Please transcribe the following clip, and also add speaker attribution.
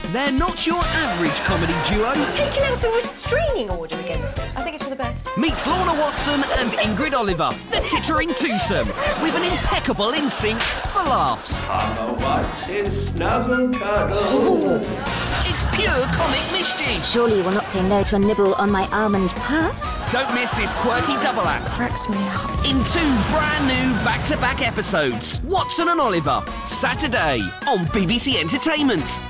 Speaker 1: They're not your average comedy duo.
Speaker 2: Taking out a restraining order against her. I think it's for the best.
Speaker 1: Meets Lorna Watson and Ingrid Oliver, the tittering twosome, with an impeccable instinct for laughs.
Speaker 3: What's his snuggle cuddle?
Speaker 1: It's pure comic mischief.
Speaker 4: Surely you will not say no to a nibble on my almond puffs?
Speaker 1: Don't miss this quirky double act.
Speaker 2: Cracks me up.
Speaker 1: In 2 brand new back-to-back episodes. Watson and Oliver, Saturday on BBC Entertainment.